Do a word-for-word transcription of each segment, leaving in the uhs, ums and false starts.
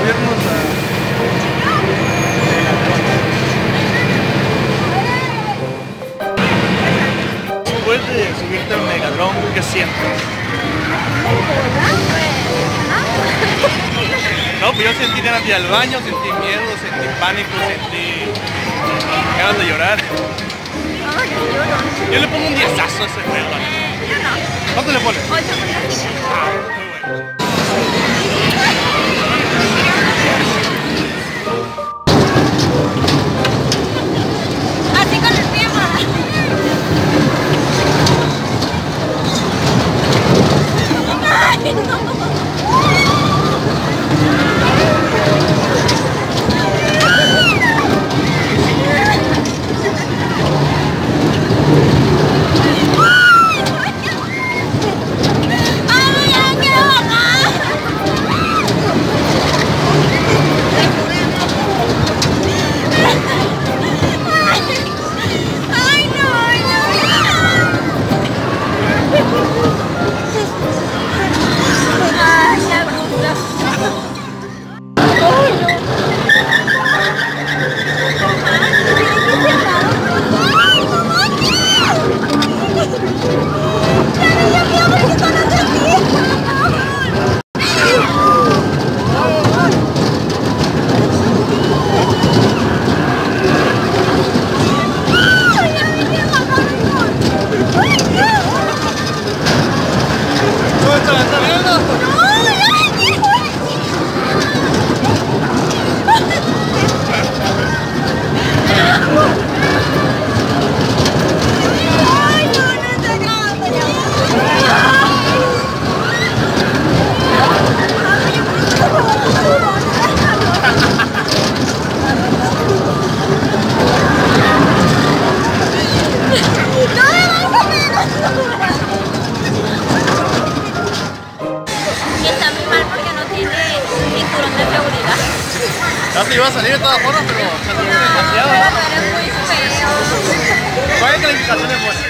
subirnos a... Después de subirte al Megadron, ¿qué sientes? No, pues yo sentí ganas de ir al baño, sentí miedo, sentí pánico, sentí ganas de llorar. Yo le pongo un diezazo a ese juego. ¿Cuánto le pones? ocho punto cinco. Ah, muy bueno. Así con el tema. Ay, no. Ya se iba a salir de todas formas, pero se atrevieron demasiado. Pero tú eres muy feo. ¿Cuál calificación le pones?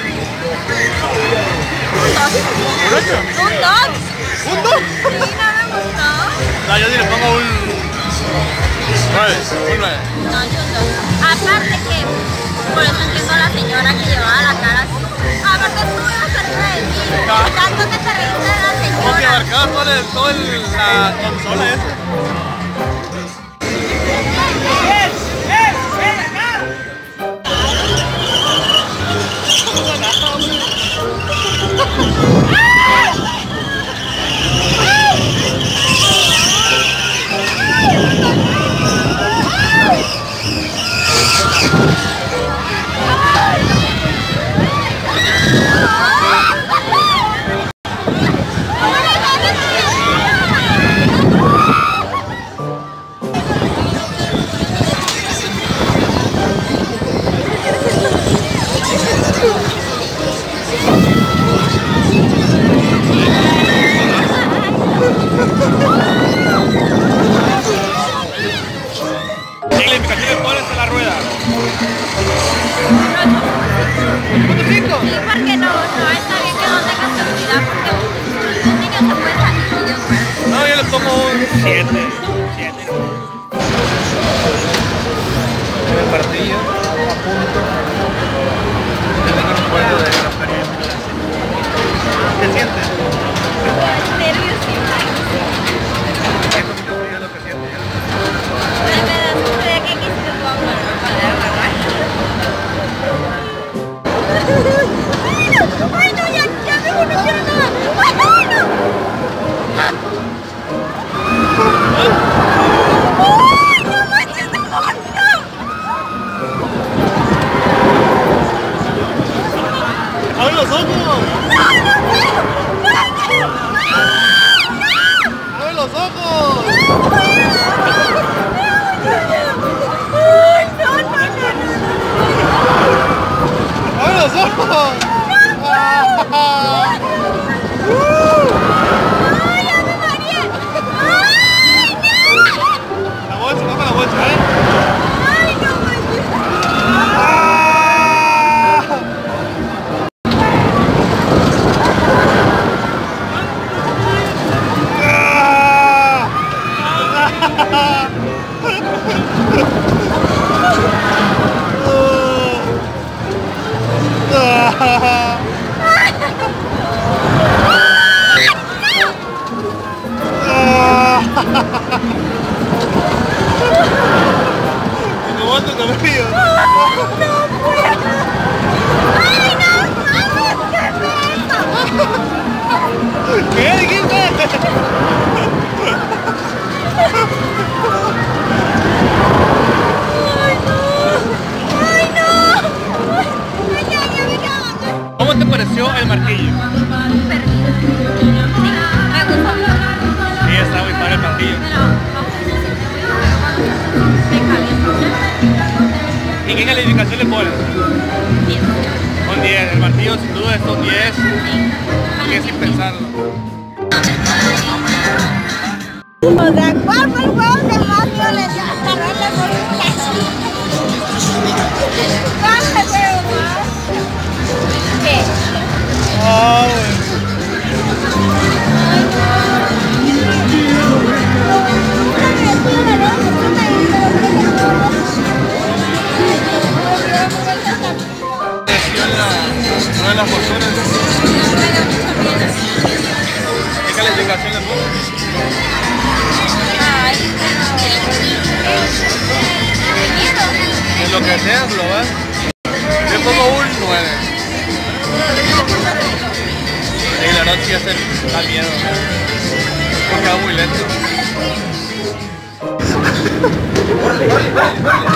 Un dos. ¿Un ocho? Un dos. ¿Un dos? Sí, no me gustó. No, yo sí le pongo un nueve. Un nueve. No, yo un dos. Aparte que, por eso entiendo a la señora que llevaba la cara así. Aparte tú ibas arriba de mí. Y tanto que te reíste de la señora. Como que abarcaba todo el, todo el, la consola esa. ¿Cómo va tu cabello? No puedo. ¡Ay, no mames! ¿Qué es eso? ¿Qué dijiste? ¡Ay, no! ¡Ay, no! ¡Ay, ya, ya me cago! ¿Cómo te pareció el martillo? Súper lindo. Sí, me gustó mucho. Sí, está muy padre el martillo. Pero me calienta. ¿Y qué calificación le pones? diez. Un diez, el martillo sin duda es un diez. Que sin pensarlo. O sea, ¿cuál fue el juego que más violento? Cargarle por un caso. ¿Cuál fue el juego más? ¿Qué? Oh, bueno. Una de las posturas. ¿Qué calificación le pones? Ay, pero... En lo que sea, lo ves. Yo pongo un nueve. Sí, la verdad sí hace da miedo. Porque va muy lento.